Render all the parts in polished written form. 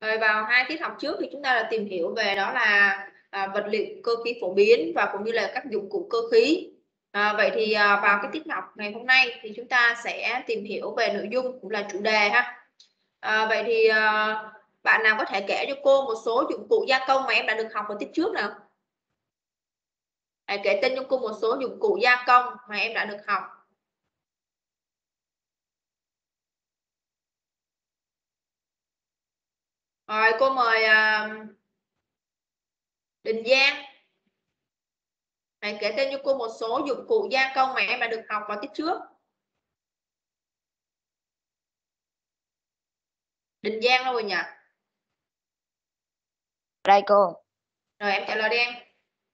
Rồi vào 2 tiết học trước thì chúng ta đã tìm hiểu về đó là vật liệu cơ khí phổ biến và cũng như là các dụng cụ cơ khí. Vậy thì vào cái tiết học ngày hôm nay thì chúng ta sẽ tìm hiểu về nội dung cũng là chủ đề ha. Vậy thì bạn nào có thể kể cho cô một số dụng cụ gia công mà em đã được học ở tiết trước nào? Hãy kể tên cho cô một số dụng cụ gia công mà em đã được học. Rồi cô mời Đình Giang. Hãy kể tên cho cô một số dụng cụ gia công mà em đã được học vào tiết trước. Đình Giang đâu rồi nhỉ? Đây cô. Rồi em trả lời đi em.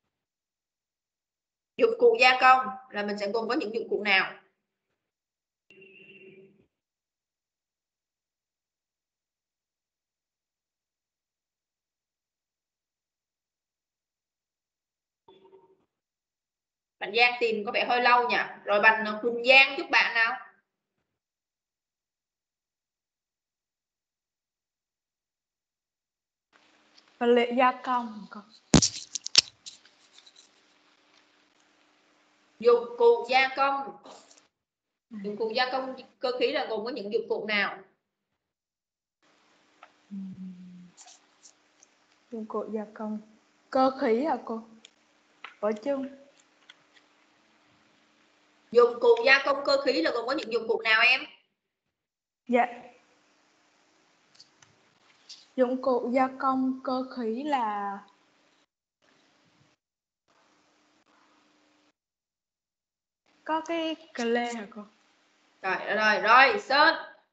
Dụng cụ gia công là mình sẽ gồm có những dụng cụ nào? Bạn Giang tìm có vẻ hơi lâu nhỉ. Rồi bạn Huỳnh Giang giúp bạn nào? Vật liệu gia công. Dụng cụ gia công. Dụng cụ gia công cơ khí là gồm có những dụng cụ nào? Dụng cụ gia công cơ khí hả cô? Ở chung. Dụng cụ gia công cơ khí là gồm có những dụng cụ nào em? Dạ. Dụng cụ gia công cơ khí là có cái cle hả cô? Rồi Sơn.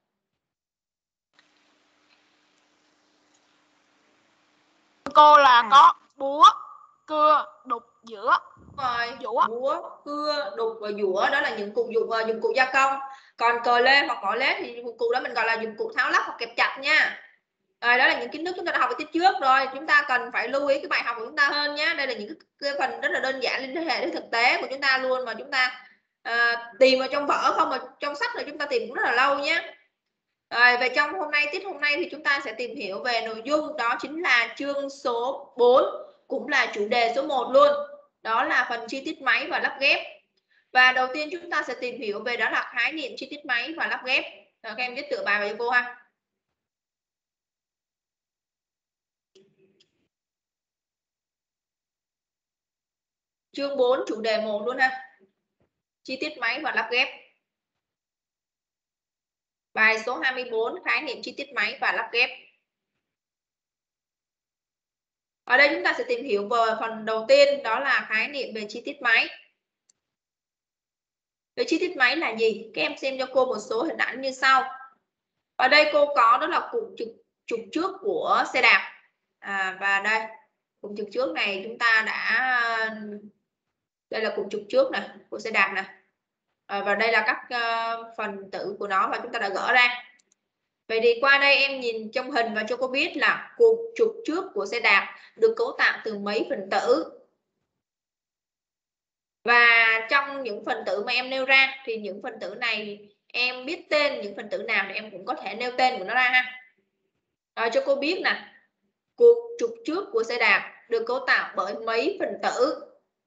Cô là có búa, cưa, đục, dũa. Rồi, búa, cưa, đục và dũa đó là những dụng cụ gia công. Còn cờ lê hoặc mỏ lết thì dụng cụ đó mình gọi là dụng cụ tháo lắp hoặc kẹp chặt nha. Rồi, đó là những kiến thức chúng ta đã học ở tiết trước rồi. Chúng ta cần phải lưu ý cái bài học của chúng ta hơn nhé. Đây là những cái phần rất là đơn giản liên hệ đến thực tế của chúng ta luôn, mà chúng ta tìm ở trong vở không, mà trong sách thì chúng ta tìm cũng rất là lâu nhé. Rồi, về trong tiết hôm nay thì chúng ta sẽ tìm hiểu về nội dung đó chính là chương số 4, cũng là chủ đề số 1 luôn. Đó là phần chi tiết máy và lắp ghép. Và đầu tiên chúng ta sẽ tìm hiểu về đó là khái niệm chi tiết máy và lắp ghép. Rồi, các em viết tựa bài vào cho cô ha. Chương 4 chủ đề 1 luôn ha. Chi tiết máy và lắp ghép. Bài số 24 khái niệm chi tiết máy và lắp ghép. Ở đây chúng ta sẽ tìm hiểu về phần đầu tiên, đó là khái niệm về chi tiết máy. Về chi tiết máy là gì? Các em xem cho cô một số hình ảnh như sau. Ở đây cô có đó là cụm trục trước của xe đạp. Và đây, cụm trục trước này chúng ta đã, đây là cụm trục trước này của xe đạp này. Và đây là các phần tử của nó và chúng ta đã gỡ ra. Vậy thì qua đây em nhìn trong hình và cho cô biết là cụm trục trước của xe đạp được cấu tạo từ mấy phần tử. Và trong những phần tử mà em nêu ra thì những phần tử này em biết tên những phần tử nào thì em cũng có thể nêu tên của nó ra ha. Rồi cho cô biết nè, cụm trục trước của xe đạp được cấu tạo bởi mấy phần tử.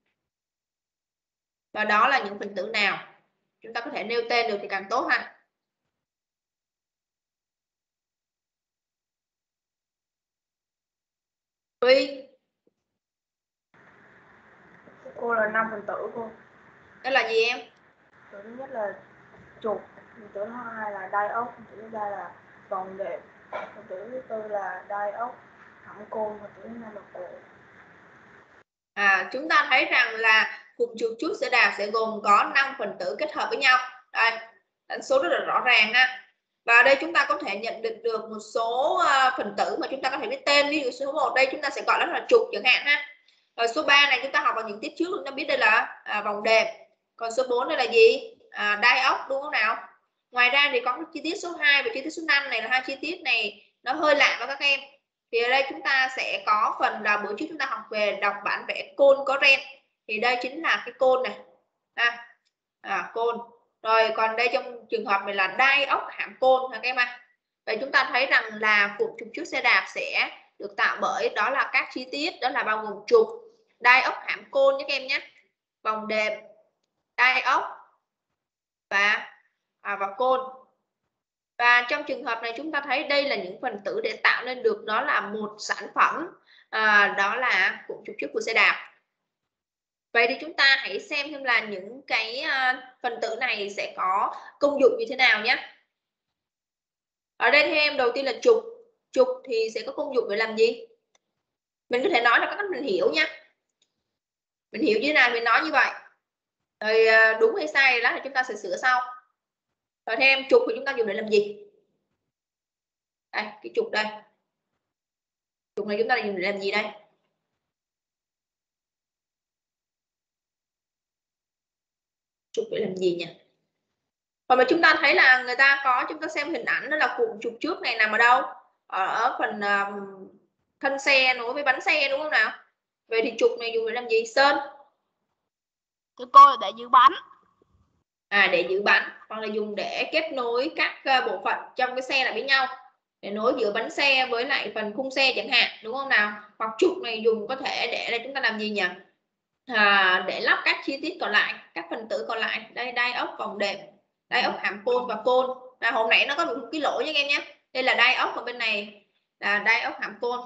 Và đó là những phần tử nào? Chúng ta có thể nêu tên được thì càng tốt ha. Huy. Cô là 5 phần tử cô. Đó là gì em? Phần thứ nhất là trục, phần tử thứ hai là đai ốc, phần tử thứ ba là vòng đệm, phần tử thứ tư là đai ốc, hẳn côn, phần tử thứ năm là cột. Chúng ta thấy rằng là cụm trục trước xe đạp sẽ gồm có 5 phần tử kết hợp với nhau. Đây, đánh số rất là rõ ràng ha. Và ở đây chúng ta có thể nhận được một số phần tử mà chúng ta có thể biết tên. Ví dụ số 1 đây chúng ta sẽ gọi nó là trục chẳng hạn ha. Rồi số 3 này chúng ta học vào những tiết trước chúng ta biết đây là vòng đệm. Còn số 4 đây là gì? Đai ốc đúng không nào? Ngoài ra thì có chi tiết số 2 và chi tiết số 5 này là hai chi tiết này nó hơi lạ với các em. Thì ở đây chúng ta sẽ có phần là bữa trước chúng ta học về đọc bản vẽ côn có ren. Thì đây chính là cái côn này. Côn. Rồi còn đây trong trường hợp này là đai ốc hãm côn ha các em ạ. Vậy chúng ta thấy rằng là cụm trục trước xe đạp sẽ được tạo bởi đó là các chi tiết, đó là bao gồm trục, đai ốc hãm côn nhé các em nhé, vòng đệm, đai ốc và côn. Và trong trường hợp này chúng ta thấy đây là những phần tử để tạo nên được đó là một sản phẩm, đó là cụm trục trước của xe đạp. Vậy thì chúng ta hãy xem là những cái phần tử này sẽ có công dụng như thế nào nhé. Ở đây theo em đầu tiên là trục. Trục thì sẽ có công dụng để làm gì? Mình có thể nói là các cách mình hiểu nha. Mình hiểu như thế nào mình nói như vậy. Rồi đúng hay sai đó thì chúng ta sẽ sửa sau. Rồi theo em trục thì chúng ta dùng để làm gì? Đây, cái trục đây. Trục này chúng ta dùng để làm gì đây? Trục để làm gì nhỉ? Còn mà chúng ta thấy là người ta có, chúng ta xem hình ảnh đó là cụm trục trước này nằm ở đâu? Ở phần thân xe nối với bánh xe đúng không nào? Vậy thì trục này dùng để làm gì? Sơn? Thưa cô, để giữ bánh. Để giữ bánh, hoặc là dùng để kết nối các bộ phận trong cái xe lại với nhau, để nối giữa bánh xe với lại phần khung xe chẳng hạn, đúng không nào? Hoặc trục này dùng có thể để chúng ta làm gì nhỉ? Để lắp các chi tiết còn lại, các phần tử còn lại. Đây, đai ốc, vòng đệm, đai ốc hàm côn và côn. Hồi nãy nó có một cái lỗi nha em nhé. Đây là đai ốc, và bên này là đai ốc hàm côn.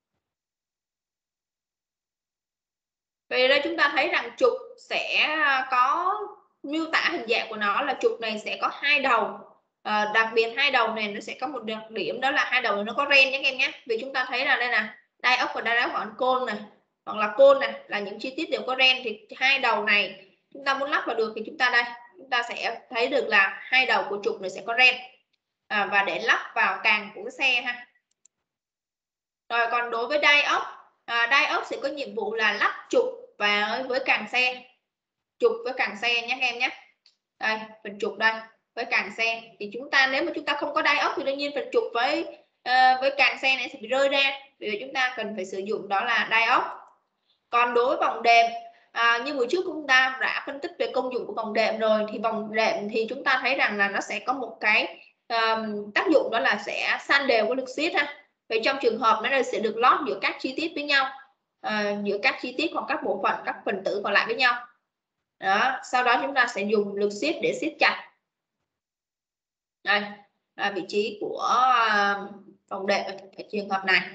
Vậy đây chúng ta thấy rằng trục sẽ có miêu tả hình dạng của nó là trục này sẽ có hai đầu. Đặc biệt hai đầu này nó sẽ có một đặc điểm, đó là hai đầu này nó có ren nhé các em nhé. Vì chúng ta thấy là đây là đai ốc và đai ốc hàm côn này, hoặc là côn này, là những chi tiết đều có ren, thì hai đầu này chúng ta muốn lắp vào được thì chúng ta đây, chúng ta sẽ thấy được là hai đầu của trục này sẽ có ren, và để lắp vào càng của cái xe ha. Rồi còn đối với đai ốc, đai ốc sẽ có nhiệm vụ là lắp trục và với càng xe, trục với càng xe nhé các em nhé. Đây, phần trục đây với càng xe, thì chúng ta nếu mà chúng ta không có đai ốc thì đương nhiên phần trục với càng xe này sẽ bị rơi ra, vì chúng ta cần phải sử dụng đó là đai ốc. Còn đối với vòng đệm, như buổi trước chúng ta đã phân tích về công dụng của vòng đệm rồi, thì vòng đệm thì chúng ta thấy rằng là nó sẽ có một cái tác dụng, đó là sẽ san đều cái lực siết ha. Vậy trong trường hợp nó sẽ được lót giữa các chi tiết với nhau, giữa các chi tiết hoặc các bộ phận, các phần tử còn lại với nhau. Đó, sau đó chúng ta sẽ dùng lực siết để siết chặt. Đây là vị trí của vòng đệm ở trường hợp này.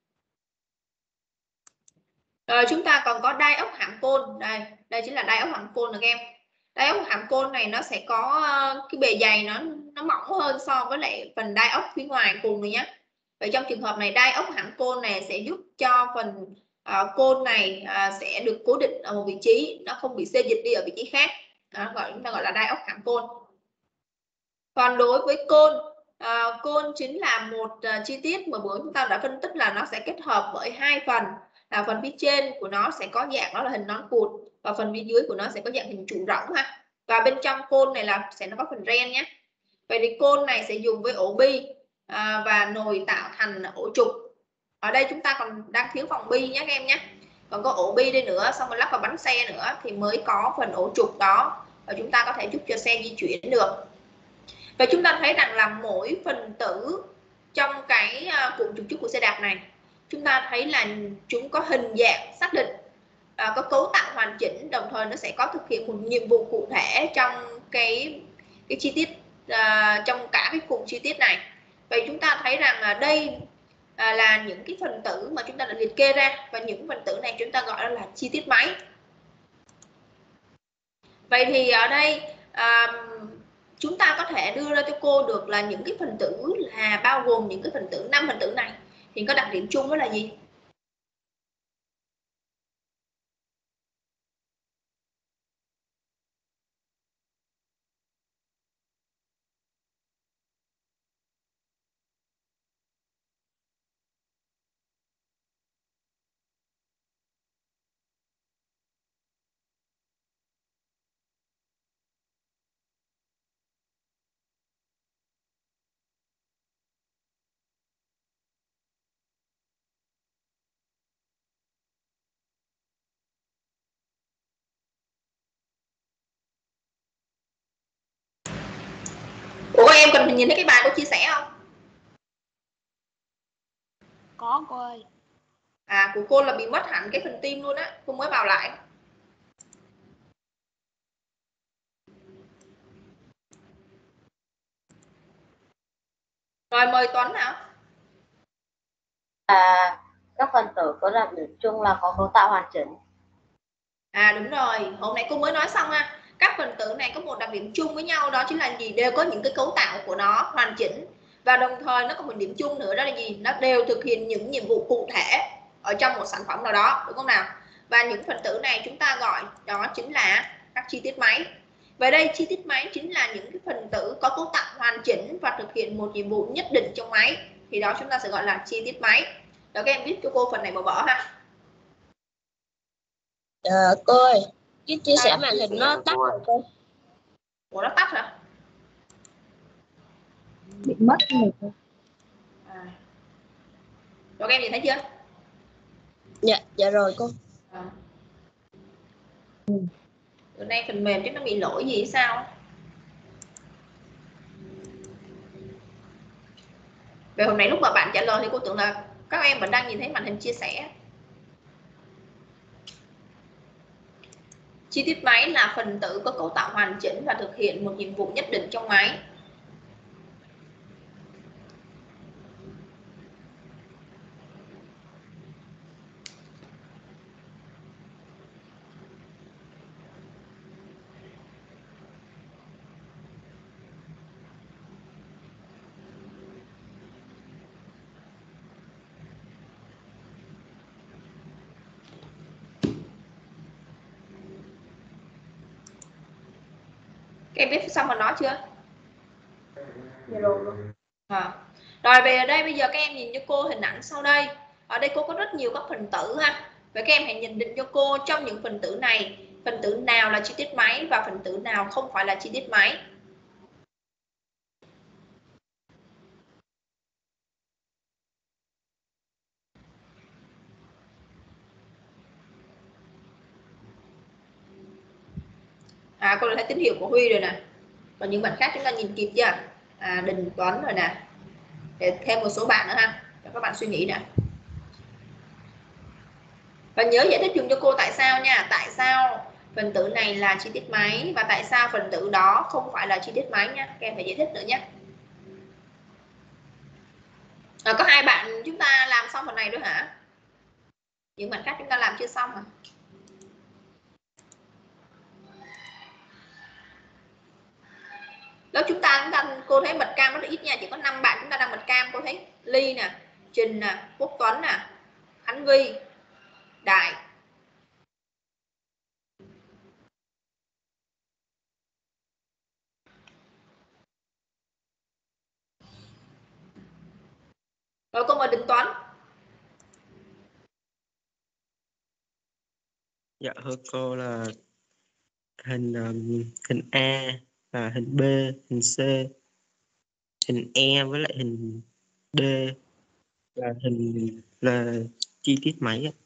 Rồi chúng ta còn có đai ốc hãm côn. Đây chính là đai ốc hãm côn được em. Đai ốc hãm côn này nó sẽ có cái bề dày nó mỏng hơn so với lại phần đai ốc phía ngoài cùng này nhé. Vậy trong trường hợp này đai ốc hãm côn này sẽ giúp cho phần côn này sẽ được cố định ở một vị trí, nó không bị xê dịch đi ở vị trí khác. Đó, chúng ta gọi là đai ốc hãm côn. Còn đối với côn, côn chính là một chi tiết mà bữa chúng ta đã phân tích là nó sẽ kết hợp với hai phần, là phần phía trên của nó sẽ có dạng đó là hình nón cụt, và phần phía dưới của nó sẽ có dạng hình trụ rỗng ha. Và bên trong côn này là nó có phần ren nhé. Vậy thì côn này sẽ dùng với ổ bi và nồi tạo thành ổ trục. Ở đây chúng ta còn đang thiếu vòng bi nhé các em nhé. Còn có ổ bi đây nữa, xong rồi lắp vào bánh xe nữa thì mới có phần ổ trục đó, và chúng ta có thể giúp cho xe di chuyển được. Và chúng ta thấy rằng là mỗi phần tử trong cái cụm trục trước của xe đạp này, chúng ta thấy là chúng có hình dạng xác định, có cấu tạo hoàn chỉnh, đồng thời nó sẽ có thực hiện một nhiệm vụ cụ thể trong cái chi tiết, trong cả cái cụm chi tiết này. Vậy chúng ta thấy rằng đây là những cái phần tử mà chúng ta đã liệt kê ra, và những phần tử này chúng ta gọi là chi tiết máy. Vậy thì ở đây chúng ta có thể đưa ra cho cô được là những cái phần tử là bao gồm những cái phần tử 5 phần tử này thì có đặc điểm chung đó là gì? Ủa em cần nhìn thấy cái bài cô chia sẻ không? Có cô ơi. À, của cô là bị mất hẳn cái phần tim luôn á, cô mới vào lại. Rồi mời Tuấn nào. Các phần tử có đặc điểm chung là có cấu tạo hoàn chỉnh. À đúng rồi, hôm nay cô mới nói xong ha. Các phần tử này có một đặc điểm chung với nhau, đó chính là gì? Đều có những cái cấu tạo của nó hoàn chỉnh. Và đồng thời nó có một điểm chung nữa, đó là gì? Nó đều thực hiện những nhiệm vụ cụ thể ở trong một sản phẩm nào đó, đúng không nào? Và những phần tử này chúng ta gọi đó chính là các chi tiết máy. Về đây chi tiết máy chính là những cái phần tử có cấu tạo hoàn chỉnh và thực hiện một nhiệm vụ nhất định trong máy. Thì đó chúng ta sẽ gọi là chi tiết máy. Đó, các em viết cho cô phần này màu vỡ ha. Cô ơi, cái chia sẻ màn hình nó tắt rồi cô. Ủa, nó tắt hả? Bị mất rồi cô. À. Rồi các em nhìn thấy chưa? Dạ rồi cô. À. Bữa nay phần mềm chứ nó bị lỗi gì hay sao? Về hôm nay lúc mà bạn trả lời thì cô tưởng là các em vẫn đang nhìn thấy màn hình chia sẻ. Chi tiết máy là phần tử có cấu tạo hoàn chỉnh và thực hiện một nhiệm vụ nhất định trong máy. Các em biết xong mà nói chưa? Dạ rồi luôn. À. Rồi về ở đây bây giờ các em nhìn cho cô hình ảnh sau đây. Ở đây cô có rất nhiều các phần tử ha. Vậy các em hãy nhận định cho cô trong những phần tử này, phần tử nào là chi tiết máy và phần tử nào không phải là chi tiết máy. À, cô đã thấy tín hiệu của Huy rồi nè. Còn những bạn khác chúng ta nhìn kịp chưa? À, Đình, Tuấn rồi nè. Để thêm một số bạn nữa ha, cho các bạn suy nghĩ nè. Và nhớ giải thích dùm cho cô tại sao nha. Tại sao phần tử này là chi tiết máy và tại sao phần tử đó không phải là chi tiết máy nha. Các em phải giải thích nữa nhé. Có hai bạn chúng ta làm xong phần này nữa hả? Những bạn khác chúng ta làm chưa xong hả? Lớp chúng ta cô thấy mật cam rất là ít nha, chỉ có 5 bạn chúng ta đang mật cam. Cô thấy Ly nè, Trình nè, Quốc Tuấn nè, Khánh Vi, Đại. Rồi cô mời Đình Tuấn. Dạ thưa cô là hình hình A và hình B, hình C, hình E với lại hình D là là chi tiết máy ạ.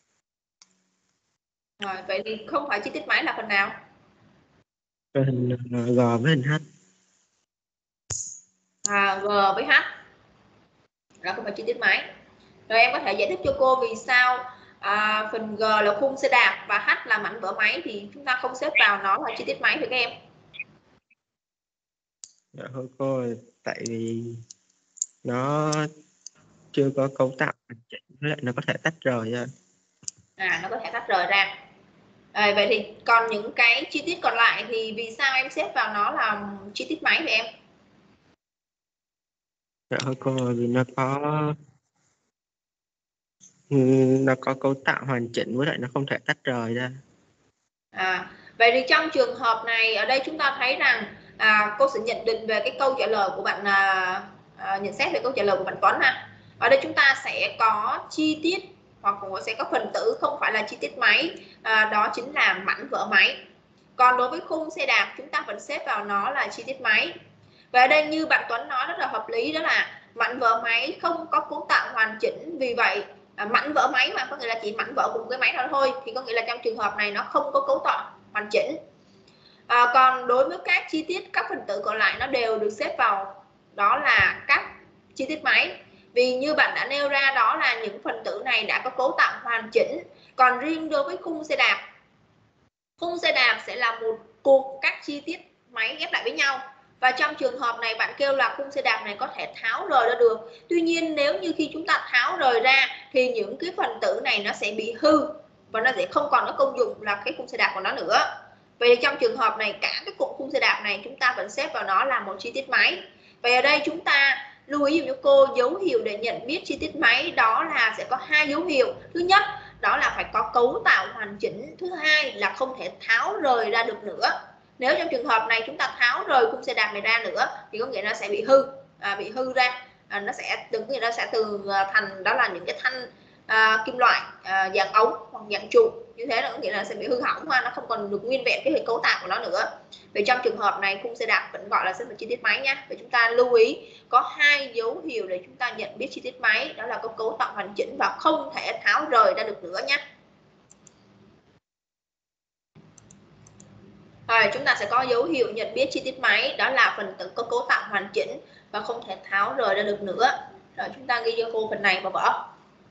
Rồi, vậy thì không phải chi tiết máy là phần nào? Rồi hình G với hình H. À, G với H là không phải chi tiết máy. Rồi em có thể giải thích cho cô vì sao phần G là khung xe đạp và H là mảnh vỡ máy thì chúng ta không xếp vào nó là chi tiết máy thưa các em? Dạ thưa cô, tại vì nó chưa có cấu tạo hoàn chỉnh với lại nó có thể tách rời ra. À, nó có thể tách rời ra. Vậy thì còn những cái chi tiết còn lại thì vì sao em xếp vào nó là chi tiết máy vậy em? Dạ thưa cô, vì nó có cấu tạo hoàn chỉnh với lại nó không thể tách rời ra. Vậy thì trong trường hợp này ở đây chúng ta thấy rằng cô sẽ nhận định về cái câu trả lời của bạn, nhận xét về câu trả lời của bạn Tuấn ha. Ở đây chúng ta sẽ có chi tiết hoặc sẽ có phần tử không phải là chi tiết máy, đó chính là mảnh vỡ máy. Còn đối với khung xe đạp chúng ta vẫn xếp vào nó là chi tiết máy. Và ở đây như bạn Tuấn nói rất là hợp lý, đó là mảnh vỡ máy không có cấu tạo hoàn chỉnh, vì vậy mảnh vỡ máy mà có nghĩa là chỉ mảnh vỡ của một cái máy đó thôi, thì có nghĩa là trong trường hợp này nó không có cấu tạo hoàn chỉnh. Còn đối với các chi tiết, các phần tử còn lại nó đều được xếp vào đó là các chi tiết máy. Vì như bạn đã nêu ra đó là những phần tử này đã có cấu tạo hoàn chỉnh. Còn riêng đối với khung xe đạp sẽ là một cục các chi tiết máy ghép lại với nhau. Và trong trường hợp này bạn kêu là khung xe đạp này có thể tháo rời ra được. Tuy nhiên nếu như khi chúng ta tháo rời ra thì những cái phần tử này nó sẽ bị hư và nó sẽ không còn có công dụng là cái khung xe đạp của nó nữa. Vậy trong trường hợp này cả cái cụm khung xe đạp này chúng ta vẫn xếp vào nó là một chi tiết máy. Vậy ở đây chúng ta lưu ý dùm cho cô dấu hiệu để nhận biết chi tiết máy đó là sẽ có hai dấu hiệu. Thứ nhất đó là phải có cấu tạo hoàn chỉnh, thứ hai là không thể tháo rời ra được nữa. Nếu trong trường hợp này chúng ta tháo rời khung xe đạp này ra nữa thì có nghĩa nó sẽ bị hư ra, nó sẽ từ thành đó là những cái thanh kim loại dạng ống hoặc dạng trụ, như thế là có nghĩa là sẽ bị hư hỏng hoa, nó không còn được nguyên vẹn cái cấu tạo của nó nữa. Vậy trong trường hợp này khung xe đạp vẫn gọi là xếp vào chi tiết máy nhé. Vậy chúng ta lưu ý có hai dấu hiệu để chúng ta nhận biết chi tiết máy, đó là có cấu tạo hoàn chỉnh và không thể tháo rời ra được nữa nhé. Rồi chúng ta sẽ có dấu hiệu nhận biết chi tiết máy, đó là phần tử có cấu tạo hoàn chỉnh và không thể tháo rời ra được nữa. Rồi chúng ta ghi cho cô phần này vào vở.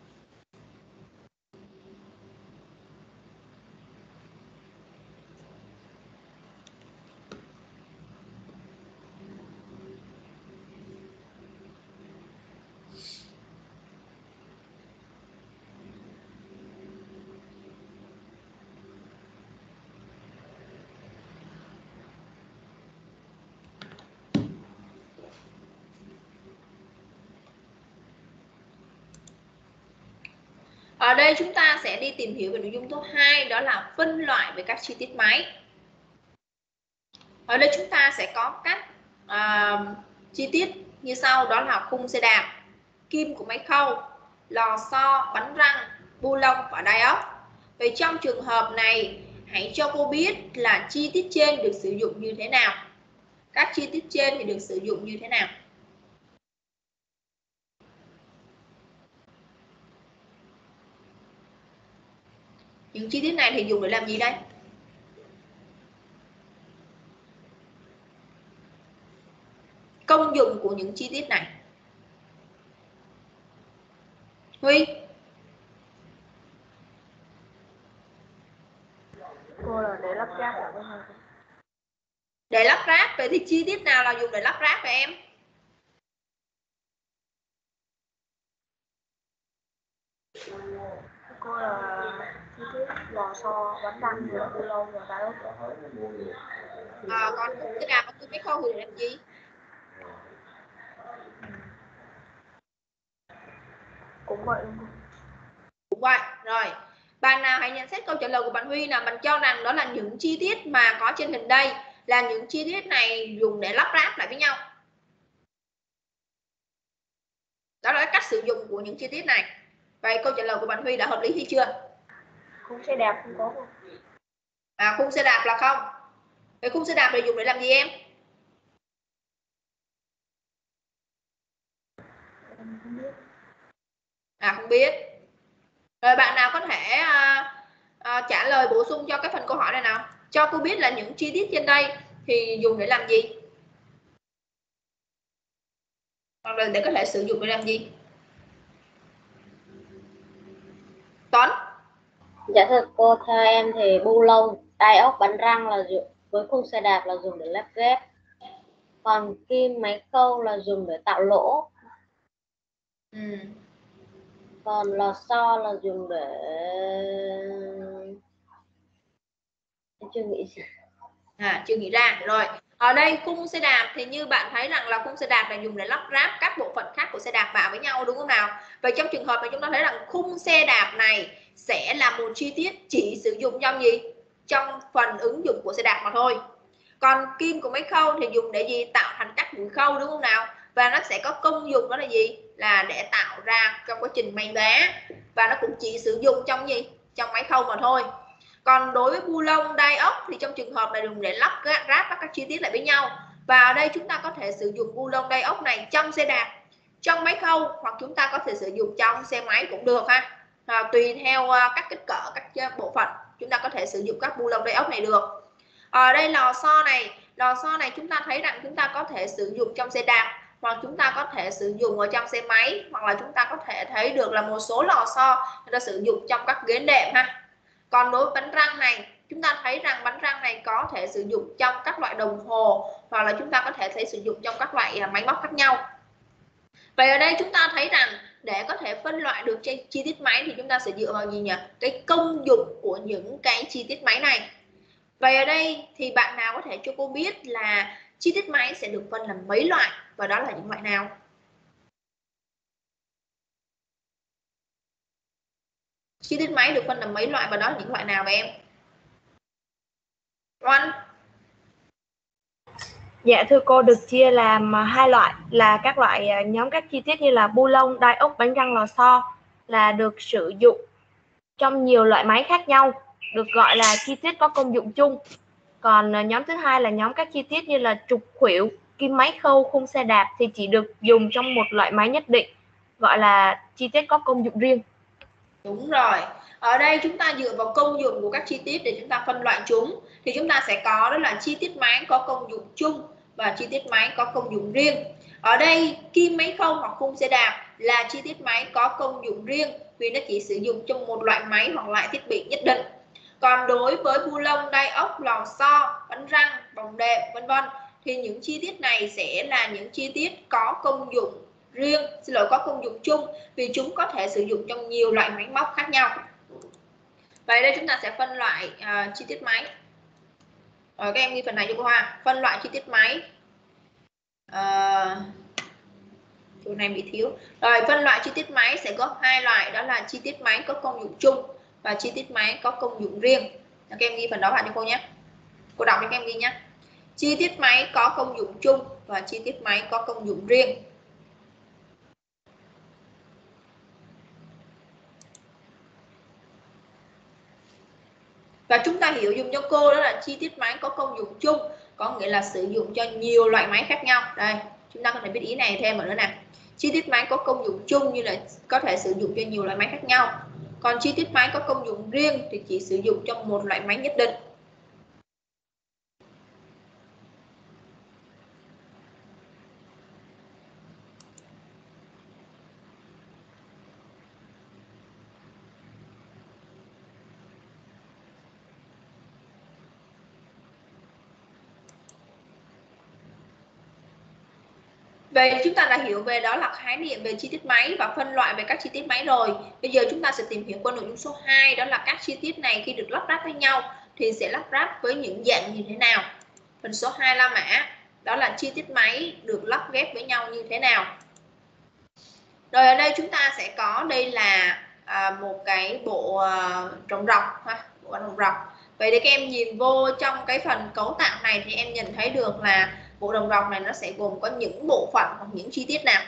Ở đây chúng ta sẽ đi tìm hiểu về nội dung thứ hai, đó là phân loại về các chi tiết máy. Ở đây chúng ta sẽ có các chi tiết như sau, đó là khung xe đạp, kim của máy khâu, lò xo, bánh răng, bu lông và đai ốc. Vậy trong trường hợp này hãy cho cô biết là chi tiết trên được sử dụng như thế nào. Các chi tiết trên thì được sử dụng như thế nào? Những chi tiết này thì dùng để làm gì đây? Công dụng của những chi tiết này. Huy? Cô là để lắp ráp lại với nhau. Để lắp ráp, vậy thì chi tiết nào là dùng để lắp ráp vậy em? Cô là chi tiết lò xo, bánh răng, bu lông và đai ốc. Còn cái nào mà tôi biết khâu thì làm gì? Cũng vậy luôn. Cũng vậy. Rồi, bạn nào hãy nhận xét câu trả lời của bạn Huy nào. Bạn cho rằng đó là những chi tiết mà có trên hình đây là những chi tiết này dùng để lắp ráp lại với nhau. Đó là cách sử dụng của những chi tiết này. Vậy câu trả lời của bạn Huy đã hợp lý hay chưa? Khung xe đạp không có không? Khung xe đạp là không. Vậy khung xe đạp là dùng để làm gì em? Em không biết. Không biết. Rồi bạn nào có thể trả lời bổ sung cho cái phần câu hỏi này nào? Cho cô biết là những chi tiết trên đây thì dùng để làm gì? Hoặc là để có thể sử dụng để làm gì? Tuấn? Dạ thưa cô, theo em thì bu lông, đai ốc, bánh răng là với khung xe đạp là dùng để lắp ghép. Còn kim máy khâu là dùng để tạo lỗ. Còn lò xo là dùng để... em chưa nghĩ gì. Chưa nghĩ ra. Rồi, ở đây khung xe đạp thì như bạn thấy rằng là khung xe đạp là dùng để lắp ráp các bộ phận khác của xe đạp vào với nhau, đúng không nào? Vậy trong trường hợp này chúng ta thấy rằng khung xe đạp này sẽ là một chi tiết chỉ sử dụng trong gì? Trong phần ứng dụng của xe đạp mà thôi. Còn kim của máy khâu thì dùng để gì? Tạo thành các mũi khâu, đúng không nào? Và nó sẽ có công dụng đó là gì? Là để tạo ra trong quá trình may vá, và nó cũng chỉ sử dụng trong gì? Trong máy khâu mà thôi. Còn đối với bu lông, đai ốc thì trong trường hợp này dùng để lắp ráp các chi tiết lại với nhau. Và ở đây chúng ta có thể sử dụng bu lông, đai ốc này trong xe đạp, trong máy khâu, hoặc chúng ta có thể sử dụng trong xe máy cũng được ha. Tùy theo các kích cỡ, các bộ phận chúng ta có thể sử dụng các bu lông, đai ốc này được. Ở đây lò xo này chúng ta thấy rằng chúng ta có thể sử dụng trong xe đạp hoặc chúng ta có thể sử dụng ở trong xe máy, hoặc là chúng ta có thể thấy được là một số lò xo người ta sử dụng trong các ghế đệm ha. Còn đối với bánh răng này, chúng ta thấy rằng bánh răng này có thể sử dụng trong các loại đồng hồ, hoặc là chúng ta có thể thấy sử dụng trong các loại máy móc khác nhau. Vậy ở đây chúng ta thấy rằng để có thể phân loại được chi tiết máy thì chúng ta sẽ dựa vào gì nhỉ? Cái công dụng của những cái chi tiết máy này. Vậy ở đây thì bạn nào có thể cho cô biết là chi tiết máy sẽ được phân làm mấy loại và đó là những loại nào? Chi tiết máy được phân làm mấy loại và đó là những loại nào vậy em? Oan? Dạ thưa cô, được chia làm hai loại là các loại nhóm các chi tiết như là bu lông, đai ốc, bánh răng, lò xo là được sử dụng trong nhiều loại máy khác nhau, được gọi là chi tiết có công dụng chung. Còn nhóm thứ hai là nhóm các chi tiết như là trục khuỷu, kim máy khâu, khung xe đạp thì chỉ được dùng trong một loại máy nhất định, gọi là chi tiết có công dụng riêng. Đúng rồi. Ở đây chúng ta dựa vào công dụng của các chi tiết để chúng ta phân loại chúng. Thì chúng ta sẽ có đó là chi tiết máy có công dụng chung và chi tiết máy có công dụng riêng. Ở đây kim máy khâu hoặc khung xe đạp là chi tiết máy có công dụng riêng vì nó chỉ sử dụng trong một loại máy hoặc loại thiết bị nhất định. Còn đối với bu lông, đai ốc, lò xo, bánh răng, vòng đệm vân vân thì những chi tiết này sẽ là những chi tiết có công dụng riêng, có công dụng chung vì chúng có thể sử dụng trong nhiều loại máy móc khác nhau. Vậy đây chúng ta sẽ phân loại chi tiết máy. Rồi các em ghi phần này cho cô Hoa. Phân loại chi tiết máy. Chỗ này bị thiếu. Rồi phân loại chi tiết máy sẽ có hai loại, đó là chi tiết máy có công dụng chung và chi tiết máy có công dụng riêng. Các em ghi phần đó vào cho cô nhé. Cô đọc cho các em ghi nhé. Chi tiết máy có công dụng chung và chi tiết máy có công dụng riêng. Và chúng ta hiểu dùm cho cô đó là chi tiết máy có công dụng chung có nghĩa là sử dụng cho nhiều loại máy khác nhau. Đây, chúng ta có thể biết ý này thêm ở nữa nè. Chi tiết máy có công dụng chung như là có thể sử dụng cho nhiều loại máy khác nhau. Còn chi tiết máy có công dụng riêng thì chỉ sử dụng cho một loại máy nhất định. Vậy chúng ta đã hiểu về đó là khái niệm về chi tiết máy và phân loại về các chi tiết máy rồi. Bây giờ chúng ta sẽ tìm hiểu qua nội dung số 2, đó là các chi tiết này khi được lắp ráp với nhau thì sẽ lắp ráp với những dạng như thế nào. Phần số 2 La Mã, đó là chi tiết máy được lắp ghép với nhau như thế nào. Rồi ở đây chúng ta sẽ có đây là một cái bộ rộng rọc ha, bộ rộng rọc. Vậy thì các em nhìn vô trong cái phần cấu tạo này thì em nhìn thấy được là bộ đồng rọc này nó sẽ gồm có những bộ phận hoặc những chi tiết nào.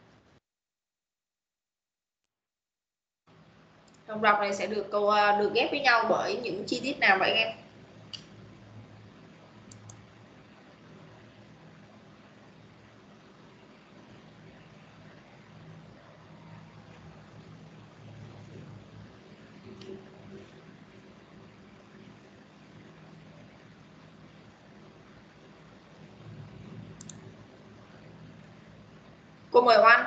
Đồng rọc này sẽ được ghép với nhau bởi những chi tiết nào vậy em? Cô mời Oanh.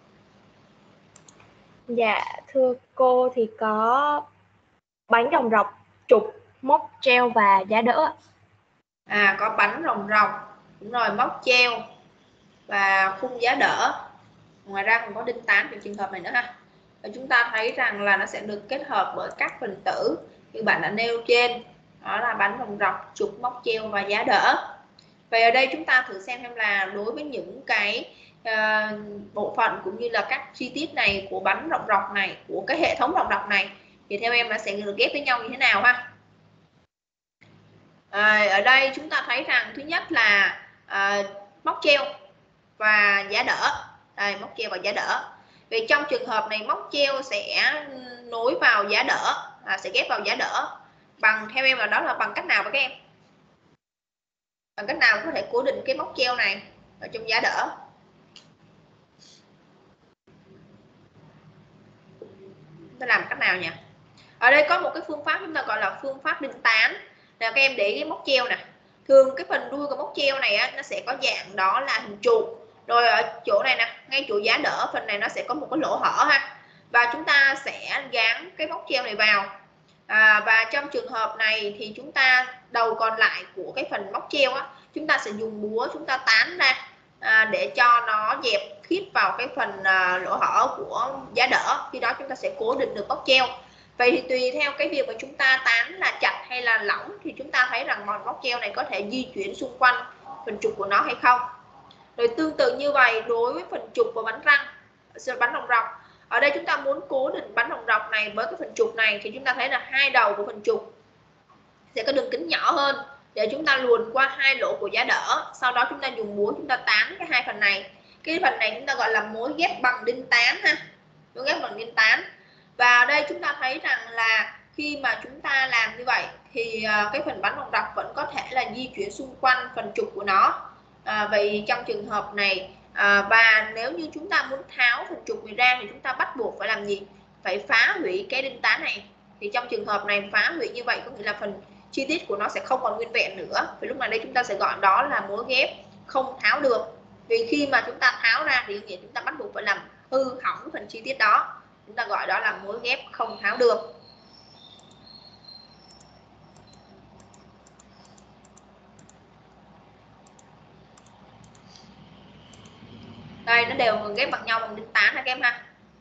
Dạ thưa cô, thì có bánh rồng rọc, trục, móc treo và giá đỡ. Có bánh rồng rọc, đúng rồi, móc treo và khung giá đỡ. Ngoài ra còn có đinh tán trong trường hợp này nữa ha. Và chúng ta thấy rằng là nó sẽ được kết hợp bởi các phần tử như bạn đã nêu trên, đó là bánh rồng rọc, trục, móc treo và giá đỡ. Vậy ở đây chúng ta thử xem là đối với những cái bộ phận cũng như là các chi tiết này của bánh rộng rọc này, của cái hệ thống rộng rọc này thì theo em nó sẽ được ghép với nhau như thế nào ha. Ở đây chúng ta thấy rằng thứ nhất là móc treo và giá đỡ. Đây, móc treo và giá đỡ. Vì trong trường hợp này móc treo sẽ nối vào giá đỡ, sẽ ghép vào giá đỡ bằng, theo em là đó là bằng cách nào với các em? Bằng cách nào có thể cố định cái móc treo này ở trong giá đỡ? Chúng ta làm cách nào nhỉ? Ở đây có một cái phương pháp chúng ta gọi là phương pháp đinh tán. Nào các em để cái móc treo nè. Thường cái phần đuôi của móc treo này á, nó sẽ có dạng đó là hình trụ Rồi ở chỗ này nè, ngay chỗ giá đỡ phần này nó sẽ có một cái lỗ hở ha, và chúng ta sẽ gắn cái móc treo này vào. Và trong trường hợp này thì chúng ta đầu còn lại của cái phần móc treo á, chúng ta sẽ dùng búa chúng ta tán ra để cho nó dẹp khít vào cái phần lỗ hở của giá đỡ. Khi đó chúng ta sẽ cố định được móc treo. Vậy thì tùy theo cái việc mà chúng ta tán là chặt hay là lỏng thì chúng ta thấy rằng móc treo này có thể di chuyển xung quanh phần trục của nó hay không. Rồi tương tự như vậy đối với phần trục và bánh răng, bánh rồng rọc. Ở đây chúng ta muốn cố định bánh rồng rọc này với cái phần trục này thì chúng ta thấy là hai đầu của phần trục sẽ có đường kính nhỏ hơn để chúng ta luồn qua hai lỗ của giá đỡ. Sau đó chúng ta dùng búa chúng ta tán cái hai phần này. Cái phần này chúng ta gọi là mối ghép bằng đinh tán ha, mối ghép bằng đinh tán. Và ở đây chúng ta thấy rằng là khi mà chúng ta làm như vậy thì cái phần bánh rồng rọc vẫn có thể là di chuyển xung quanh phần trục của nó. Vậy trong trường hợp này và nếu như chúng ta muốn tháo phần trục này ra thì chúng ta bắt buộc phải làm gì? Phải phá hủy cái đinh tán này. Thì trong trường hợp này phá hủy như vậy có nghĩa là phần chi tiết của nó sẽ không còn nguyên vẹn nữa. Thì lúc này đây chúng ta sẽ gọi đó là mối ghép không tháo được. Vì khi mà chúng ta tháo ra thì nghĩa chúng ta bắt buộc phải làm hư hỏng phần chi tiết đó. Chúng ta gọi đó là mối ghép không tháo được. Đây nó đều ghép bằng nhau bằng đinh tán ha các em ha.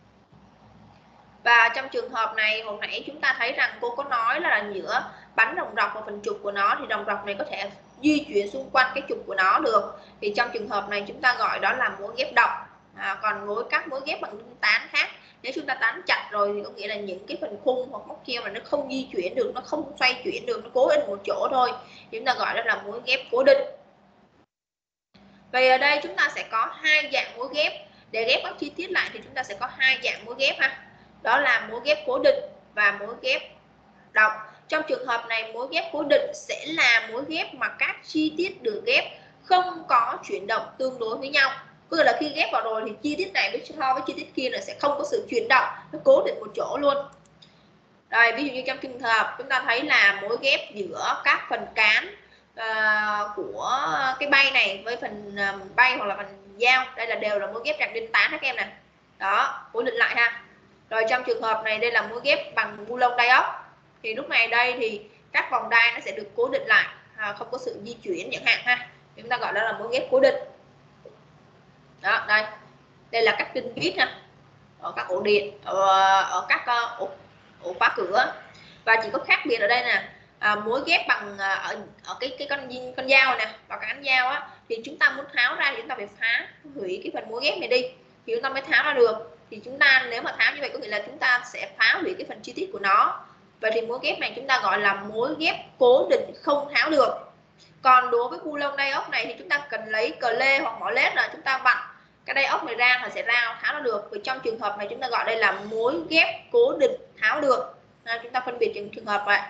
Và trong trường hợp này hồi nãy chúng ta thấy rằng cô có nói là giữa bánh rồng rọc và phần trục của nó thì rồng rọc này có thể di chuyển xung quanh cái trục của nó được. Thì trong trường hợp này chúng ta gọi đó là mối ghép độc. Còn các mối ghép bằng đinh tán khác, nếu chúng ta tán chặt rồi thì có nghĩa là những cái phần khung hoặc móc treo mà nó không di chuyển được, nó không xoay chuyển được, nó cố định một chỗ thôi, chúng ta gọi đó là mối ghép cố định. Vậy ở đây chúng ta sẽ có hai dạng mối ghép. Để ghép các chi tiết lại thì chúng ta sẽ có hai dạng mối ghép ha. Đó là mối ghép cố định và mối ghép độc. Trong trường hợp này mối ghép cố định sẽ là mối ghép mà các chi tiết được ghép không có chuyển động tương đối với nhau. Tức là khi ghép vào rồi thì chi tiết này so với chi tiết kia là sẽ không có sự chuyển động, nó cố định một chỗ luôn. Rồi ví dụ như trong trường hợp chúng ta thấy là mối ghép giữa các phần cán của cái bay này với phần bay hoặc là phần dao, đây là đều là mối ghép chặt đinh tán các em nè. Đó, cố định lại ha. Rồi trong trường hợp này đây là mối ghép bằng bu lông đai ốc. Thì lúc này đây thì các vòng đai nó sẽ được cố định lại, không có sự di chuyển chẳng hạn ha. Chúng ta gọi đó là mối ghép cố định. Đó, đây là các pin vít ha, ở các ổ điện, ở các ổ khóa cửa. Và chỉ có khác biệt ở đây nè, mối ghép bằng ở cái con dao nè và cái cán dao á, thì chúng ta muốn tháo ra thì chúng ta phải phá hủy cái phần mối ghép này đi thì chúng ta mới tháo ra được. Thì chúng ta nếu mà tháo như vậy có nghĩa là chúng ta sẽ phá hủy cái phần chi tiết của nó. Vậy thì mối ghép này chúng ta gọi là mối ghép cố định không tháo được. Còn đối với bu lông đai ốc này thì chúng ta cần lấy cờ lê hoặc mỏ lết là chúng ta vặn cái đai ốc này ra là sẽ tháo ra được. Vì trong trường hợp này chúng ta gọi đây là mối ghép cố định tháo được. Chúng ta phân biệt những trường hợp vậy.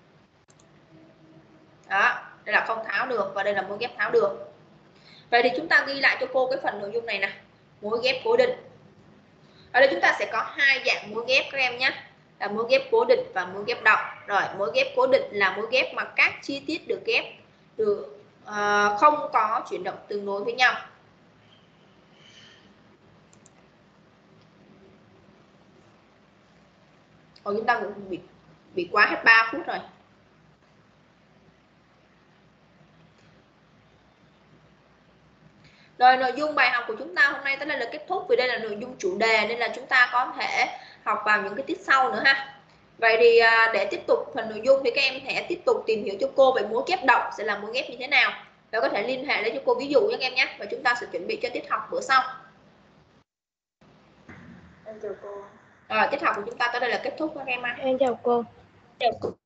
Đó, đây là không tháo được và đây là mối ghép tháo được. Vậy thì chúng ta ghi lại cho cô cái phần nội dung này nè, mối ghép cố định. Ở đây chúng ta sẽ có hai dạng mối ghép các em nhé, là mối ghép cố định và mối ghép độc. Rồi mối ghép cố định là mối ghép mà các chi tiết được ghép không có chuyển động tương đối với nhau. Còn chúng ta cũng bị quá hết 3 phút rồi. Rồi nội dung bài học của chúng ta hôm nay tới đây là kết thúc, vì đây là nội dung chủ đề nên là chúng ta có thể học vào những cái tiết sau nữa ha. Vậy thì để tiếp tục phần nội dung thì các em hãy tiếp tục tìm hiểu cho cô về mối ghép độc sẽ là mối ghép như thế nào và có thể liên hệ lấy cho cô ví dụ nhé các em nhé. Và chúng ta sẽ chuẩn bị cho tiết học bữa sau. Em chào cô. Rồi tiết học của chúng ta tới đây là kết thúc các em ạ. Em chào cô.